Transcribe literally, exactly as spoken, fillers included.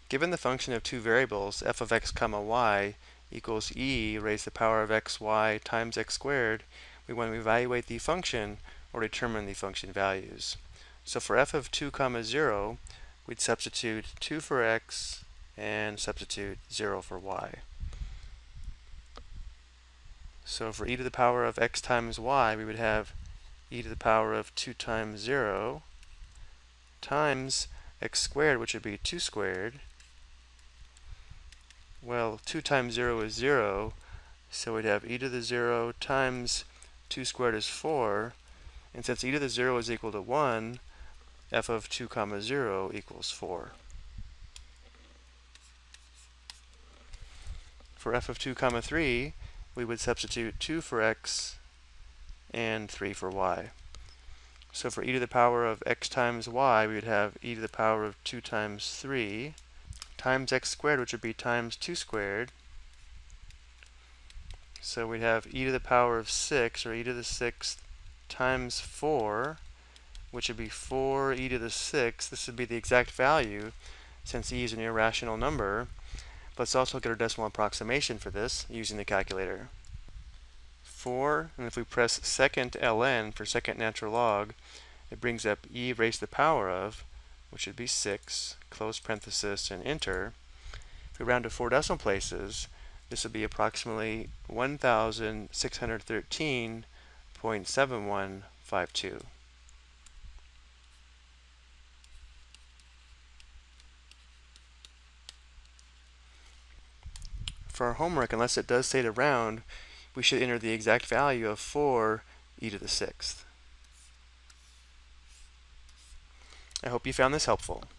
Given the function of two variables, f of x comma y equals e raised to the power of xy times x squared, we want to evaluate the function or determine the function values. So for f of two comma zero, we'd substitute two for x and substitute zero for y. So for e to the power of x times y, we would have e to the power of two times zero times x squared, which would be two squared. Well, two times zero is zero, so we'd have e to the zero times two squared is four, and since e to the zero is equal to one, f of two comma zero equals four. For f of two comma three, we would substitute two for x and three for y. So for e to the power of x times y, we would have e to the power of two times three times x squared, which would be times two squared. So we'd have e to the power of six, or e to the sixth, times four, which would be four e to the sixth. This would be the exact value, since e is an irrational number. But let's also get our decimal approximation for this using the calculator. four, and if we press second ln for second natural log, it brings up e raised to the power of, which would be six, close parenthesis, and enter. If we round to four decimal places, this would be approximately one thousand six hundred thirteen point seven one five two. For our homework, unless it does say to round, we should enter the exact value of four e to the sixth. I hope you found this helpful.